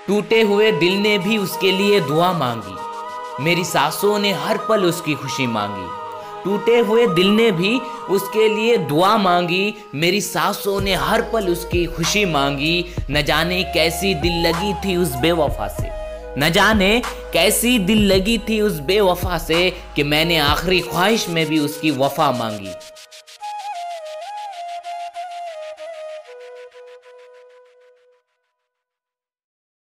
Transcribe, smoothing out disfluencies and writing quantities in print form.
टूटे हुए दिल ने भी उसके लिए दुआ मांगी, मेरी सांसों ने हर पल उसकी खुशी मांगी। टूटे हुए दिल ने भी उसके लिए दुआ मांगी, मेरी सांसों ने हर पल उसकी खुशी मांगी। न जाने कैसी दिल लगी थी उस बेवफा से, न जाने कैसी दिल लगी थी उस बेवफा से, कि मैंने आखिरी ख्वाहिश में भी उसकी वफा मांगी।